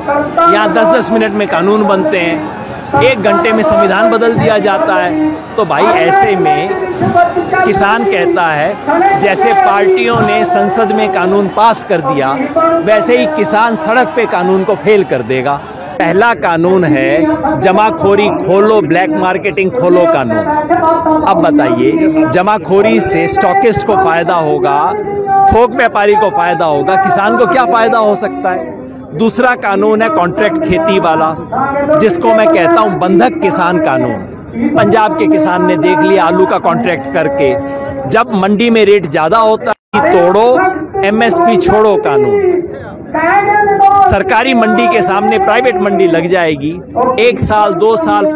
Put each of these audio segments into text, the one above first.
यहाँ 10-10 मिनट में कानून बनते हैं, 1 घंटे में संविधान बदल दिया जाता है। तो भाई ऐसे में किसान कहता है जैसे पार्टियों ने संसद में कानून पास कर दिया, वैसे ही किसान सड़क पे कानून को फेल कर देगा। पहला कानून है जमाखोरी खोलो, ब्लैक मार्केटिंग खोलो कानून। अब बताइए, जमाखोरी से स्टॉकिस्ट को फायदा होगा, थोक व्यापारी को फायदा होगा, किसान को क्या फायदा हो सकता है? दूसरा कानून है कॉन्ट्रैक्ट खेती वाला, जिसको मैं कहता हूं बंधक किसान कानून। पंजाब के किसान ने देख लिया आलू का कॉन्ट्रैक्ट करके, जब मंडी में रेट ज्यादा होता है तोड़ो, एमएसपी छोड़ो कानून। सरकारी मंडी के सामने प्राइवेट मंडी लग जाएगी, 1 साल 2 साल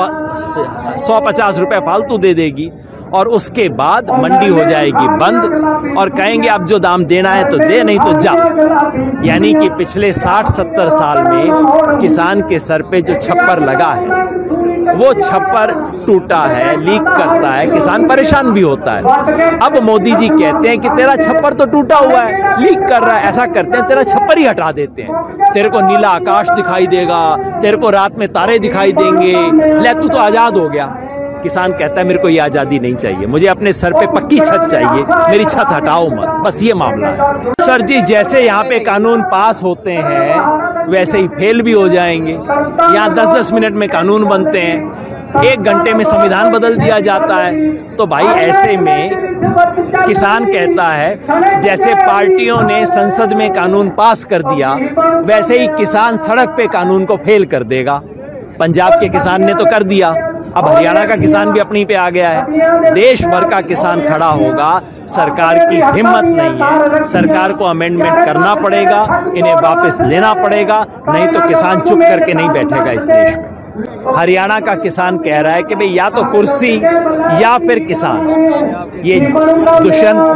150 रुपए फालतू दे देगी और उसके बाद मंडी हो जाएगी बंद और कहेंगे अब जो दाम देना है तो दे, नहीं तो जा। यानी कि पिछले 60-70 साल में किसान के सर पे जो छप्पर लगा है वो छप्पर टूटा है, लीक करता है, किसान परेशान भी होता है। अब मोदी जी कहते हैं कि तेरा छप्पर तो टूटा हुआ है, लीक कर रहा है, ऐसा करते हैं तेरा छप्पर ही हटा देते हैं, तेरे को नीला आकाश दिखाई देगा, तेरे को रात में तारे दिखाई देंगे, ले तू तो आजाद हो गया। किसान कहता है मेरे को ये आजादी नहीं चाहिए, मुझे अपने सर पे पक्की छत चाहिए, मेरी छत हटाओ मत, बस ये मामला है। सर जी, जैसे यहाँ पे कानून पास होते हैं वैसे ही फेल भी हो जाएंगे। यहाँ 10-10 मिनट में कानून बनते हैं, 1 घंटे में संविधान बदल दिया जाता है। तो भाई ऐसे में किसान कहता है जैसे पार्टियों ने संसद में कानून पास कर दिया, वैसे ही किसान सड़क पे कानून को फेल कर देगा। पंजाब के किसान ने तो कर दिया, अब हरियाणा का किसान भी अपनी पे आ गया है। देश भर का किसान खड़ा होगा, सरकार की हिम्मत नहीं है, सरकार को अमेंडमेंट करना पड़ेगा, इन्हें वापस लेना पड़ेगा, नहीं तो किसान चुप करके नहीं बैठेगा इस देश में। हरियाणा का किसान कह रहा है कि भाई या तो कुर्सी या फिर किसान। ये दुष्यंत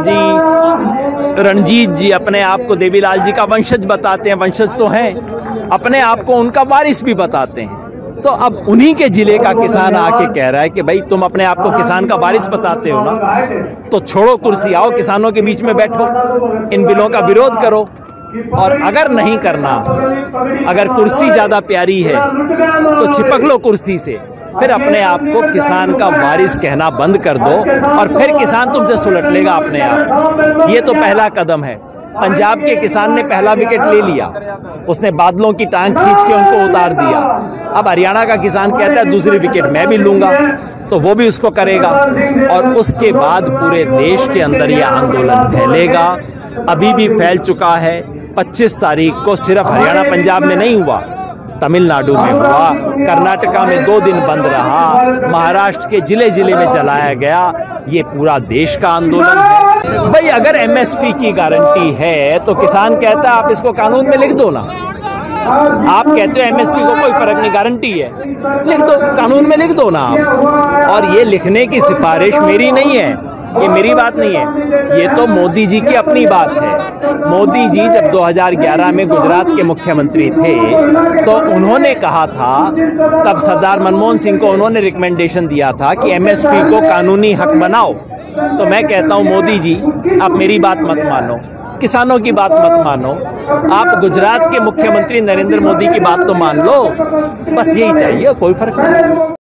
जी, रणजीत जी अपने आप को देवीलाल जी का वंशज बताते हैं, वंशज तो हैं, अपने आप को उनका वारिस भी बताते हैं। तो अब उन्हीं के जिले का किसान आके कह रहा है कि भाई तुम अपने आप को किसान का वारिस बताते हो ना, तो छोड़ो कुर्सी, आओ किसानों के बीच में बैठो, इन बिलों का विरोध करो। और अगर नहीं करना, अगर कुर्सी ज्यादा प्यारी है तो चिपक लो कुर्सी से, फिर अपने आप को किसान का वारिस कहना बंद कर दो और फिर किसान तुमसे सुलट लेगा अपने आप। ये तो पहला कदम है। पंजाब के किसान ने पहला विकेट ले लिया, उसने बादलों की टांग खींच के उनको उतार दिया। अब हरियाणा का किसान कहता है दूसरी विकेट मैं भी लूंगा, तो वो भी उसको करेगा और उसके बाद पूरे देश के अंदर यह आंदोलन फैलेगा। अभी भी फैल चुका है। 25 तारीख को सिर्फ हरियाणा पंजाब में नहीं हुआ, तमिलनाडु में हुआ, कर्नाटका में 2 दिन बंद रहा, महाराष्ट्र के जिले जिले में चलाया गया। ये पूरा देश का आंदोलन है। भाई अगर एमएसपी की गारंटी है तो किसान कहता है आप इसको कानून में लिख दो ना। आप कहते हो एमएसपी को कोई फर्क नहीं, गारंटी है, लिख दो, कानून में लिख दो ना आप। और ये लिखने की सिफारिश मेरी नहीं है, ये मेरी बात नहीं है, ये तो मोदी जी की अपनी बात है। मोदी जी जब 2011 में गुजरात के मुख्यमंत्री थे तो उन्होंने कहा था, तब सरदार मनमोहन सिंह को उन्होंने रिकमेंडेशन दिया था कि एमएसपी को कानूनी हक बनाओ। तो मैं कहता हूं मोदी जी, आप मेरी बात मत मानो, किसानों की बात मत मानो, आप गुजरात के मुख्यमंत्री नरेंद्र मोदी की बात तो मान लो, बस यही चाहिए, कोई फर्क नहीं।